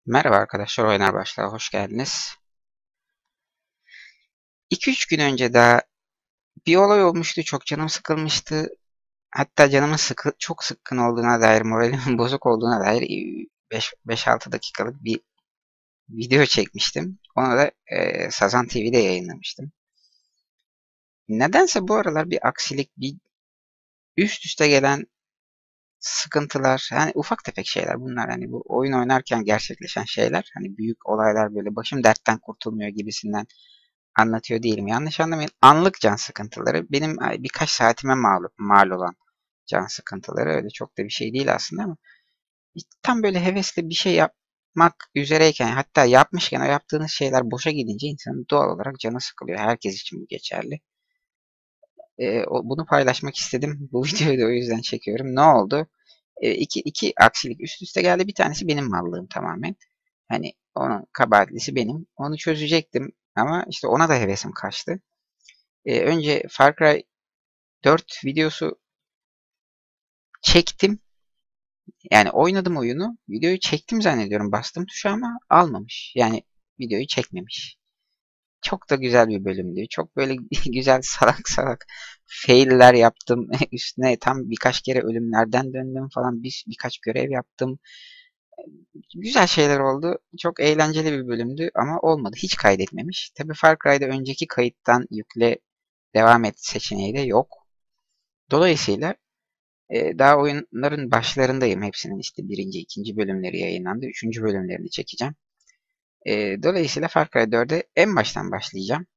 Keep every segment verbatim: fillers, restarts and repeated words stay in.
Merhaba arkadaşlar, Oynar Başlığa hoş geldiniz. iki üç gün önce daha bir olay olmuştu, çok canım sıkılmıştı. Hatta canımın sıkı, çok sıkkın olduğuna dair, moralimin bozuk olduğuna dair beş altı dakikalık bir video çekmiştim. Onu da e, Sazan T V'de yayınlamıştım. Nedense bu aralar bir aksilik, bir üst üste gelen sıkıntılar, yani ufak tefek şeyler bunlar. Hani bu oyun oynarken gerçekleşen şeyler, hani büyük olaylar böyle başım dertten kurtulmuyor gibisinden anlatıyor değilim. Yanlış anlamayın. Anlık can sıkıntıları. Benim birkaç saatime mal, mal olan can sıkıntıları. Öyle çok da bir şey değil aslında ama tam böyle hevesli bir şey yapmak üzereyken, hatta yapmışken o yaptığınız şeyler boşa gidince insanın doğal olarak canı sıkılıyor. Herkes için bu geçerli. Ee, o, bunu paylaşmak istedim. Bu videoyu da o yüzden çekiyorum. Ne oldu? Ee, iki, iki aksilik üst üste geldi. Bir tanesi benim mallığım tamamen. Hani onun kabahatlisi benim. Onu çözecektim ama işte ona da hevesim kaçtı. Ee, önce Far Cry dört videosu çektim. Yani oynadım oyunu. Videoyu çektim zannediyorum. Bastım tuşa ama almamış. Yani videoyu çekmemiş. Çok da güzel bir bölümdü. Çok böyle güzel salak salak failler yaptım. Üstüne tam birkaç kere ölümlerden döndüm falan. Bir, birkaç görev yaptım. Güzel şeyler oldu. Çok eğlenceli bir bölümdü ama olmadı. Hiç kaydetmemiş. Tabii Far Cry'da önceki kayıttan yükle devam et seçeneği de yok. Dolayısıyla e, daha oyunların başlarındayım. Hepsinin işte birinci, ikinci bölümleri yayınlandı. Üçüncü bölümlerini çekeceğim. E, dolayısıyla Far Cry dörde en baştan başlayacağım.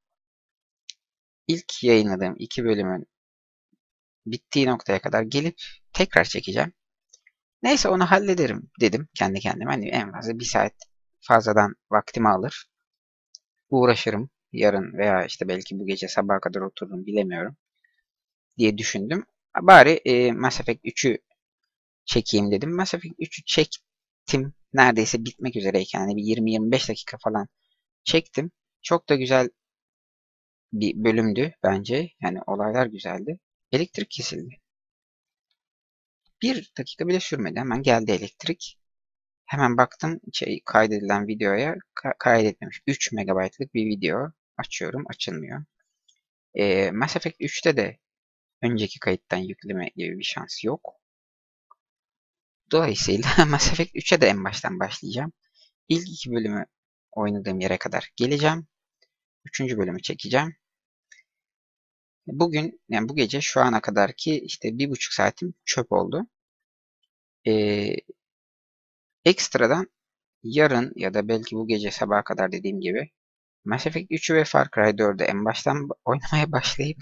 İlk yayınladığım iki bölümün bittiği noktaya kadar gelip tekrar çekeceğim. Neyse onu hallederim dedim kendi kendime. Hani en fazla bir saat fazladan vaktimi alır. Uğraşırım. Yarın veya işte belki bu gece sabaha kadar otururum bilemiyorum diye düşündüm. Bari e, Mass Effect üçü çekeyim dedim. Mass Effect üçü çektim. Neredeyse bitmek üzereyken hani bir yirmi yirmi beş dakika falan çektim. Çok da güzel bir bölümdü bence. Yani olaylar güzeldi. Elektrik kesildi. Bir dakika bile sürmedi. Hemen geldi elektrik. Hemen baktım şey, kaydedilen videoya ka kaydetmemiş. üç megabaytlık bir video. Açıyorum. Açılmıyor. E, Mass Effect üçte de önceki kayıttan yükleme gibi bir şans yok. Dolayısıyla Mass Effect üçe de en baştan başlayacağım. İlk iki bölümü oynadığım yere kadar geleceğim. Üçüncü bölümü çekeceğim. Bugün, yani bu gece şu ana kadarki işte bir buçuk saatim çöp oldu. Ee, ekstradan yarın ya da belki bu gece sabaha kadar dediğim gibi Mass Effect üçü ve Far Cry dördü en baştan oynamaya başlayıp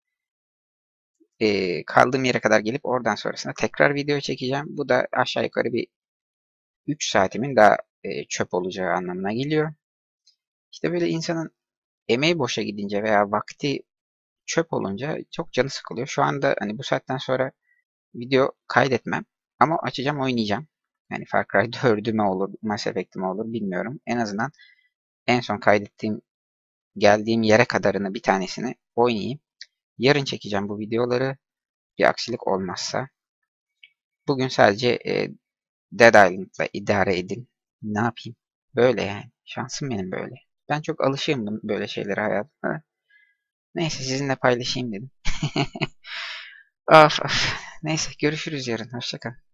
e, kaldığım yere kadar gelip oradan sonrasında tekrar video çekeceğim. Bu da aşağı yukarı bir üç saatimin daha e, çöp olacağı anlamına geliyor. İşte böyle insanın emeği boşa gidince veya vakti çöp olunca çok canı sıkılıyor. Şu anda hani bu saatten sonra video kaydetmem ama açacağım oynayacağım. Yani Far Cry dördü mü olur, Mass Effect'i mi olur bilmiyorum. En azından en son kaydettiğim, geldiğim yere kadarını bir tanesini oynayayım. Yarın çekeceğim bu videoları bir aksilik olmazsa. Bugün sadece e, Dead Island'la idare edin. Ne yapayım? Böyle yani. Şansım benim böyle. Ben çok alışığım böyle şeylere hayatımda. Neyse sizinle paylaşayım dedim. Of of. Neyse görüşürüz yarın. Hoşça kal.